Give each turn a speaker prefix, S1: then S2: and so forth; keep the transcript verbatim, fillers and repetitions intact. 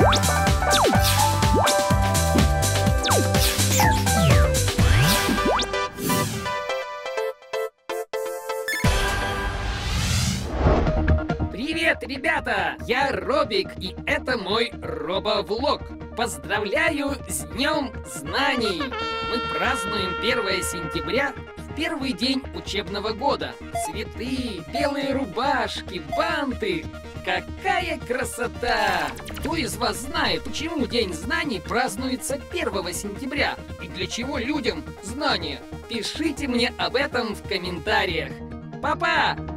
S1: Привет, ребята! Я Робик, и это мой робовлог. Поздравляю с Днем Знаний! Мы празднуем первое сентября в первый день учебного года. Цветы, белые рубашки, банты. Какая красота! Кто из вас знает, почему День знаний празднуется первого сентября? И для чего людям знания? Пишите мне об этом в комментариях. Папа!